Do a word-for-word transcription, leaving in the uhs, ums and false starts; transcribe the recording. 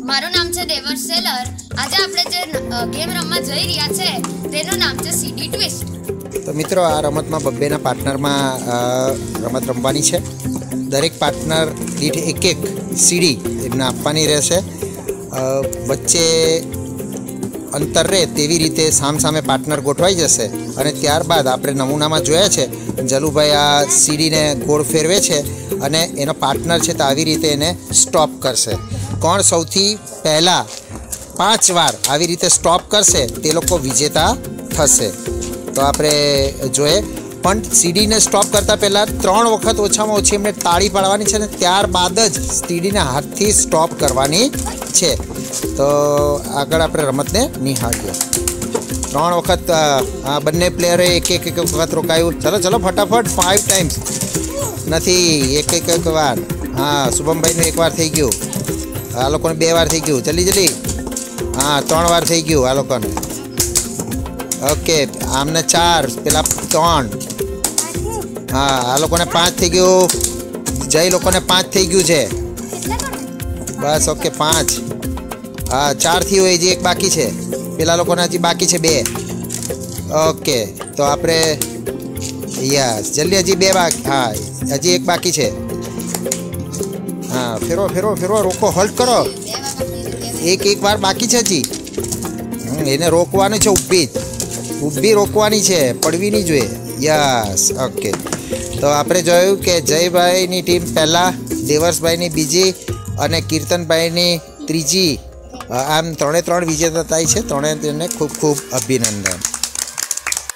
મારું નામ છે દેવર્ષ સેલર. આજે આપણે જે ગેમ રમવા જઈ રહ્યા છે તેનું નામ છે સીડી ટ્વિસ્ટ. તો મિત્રો, આ રમતમાં બબ્બેના પાર્ટનરમાં રમત રમવાની છે. દરેક પાર્ટનર દીઠ એક એક સીડી એમને આપવાની રહેશે. વચ્ચે અંતર રહે તેવી રીતે સામસામે પાર્ટનર ગોઠવાઈ જશે અને ત્યારબાદ આપણે નમૂનામાં જોયા છે જલુભાઈ આ સીડીને ગોળ ફેરવે છે અને એનો પાર્ટનર છે તો આવી રીતે એને સ્ટોપ કરશે. કોણ સૌથી પહેલાં પાંચ વાર આવી રીતે સ્ટોપ કરશે તે લોકો વિજેતા થશે. તો આપણે જોઈએ, પણ સીડીને સ્ટોપ કરતાં પહેલાં ત્રણ વખત ઓછામાં ઓછી એમને તાળી પાડવાની છે અને ત્યારબાદ જ સીડીને હાથથી સ્ટોપ કરવાની છે. તો આગળ આપણે રમતને નિહાળીએ. ત્રણ વખત આ બંને પ્લેયરે એક એક એક વખત રોકાયું. ચલો ચલો ફટાફટ, ફાઇવ ટાઈમ્સ નથી, એક એક એક વાર. હા, શુભમભાઈનું એક વાર થઈ ગયું, આ લોકોને બે વાર થઈ ગયું. જલ્દી જલ્દી. હા, ત્રણ વાર થઈ ગયું આ લોકોને. ઓકે, આમને ચાર, પેલા ત્રણ. હા, આ લોકોને પાંચ થઈ ગયું. જય લોકોને પાંચ થઈ ગયું છે. બસ, ઓકે, પાંચ. હા, ચાર થયું, હજી એક બાકી છે. પેલા લોકોને હજી બાકી છે બે. ઓકે, તો આપણે યસ, જલ્દી, હજી બે બાકી. હા, હજી એક બાકી છે. હા, ફેરો ફેરો ફેરો, રોકો, હોલ્ડ કરો. એક એક વાર બાકી છે હજી. એને રોકવાની છે, ઊભી જ ઊભી રોકવાની છે, પડવી નહીં જોઈએ. Yes, okay. તો આપણે જોયું કે જયભાઈની ટીમ પહેલાં, દેવર્ષભાઈની બીજી અને કીર્તનભાઈની ત્રીજી. આમ ત્રણે ત્રણ વિજેતા થાય છે. ત્રણે તેને ખૂબ ખૂબ અભિનંદન.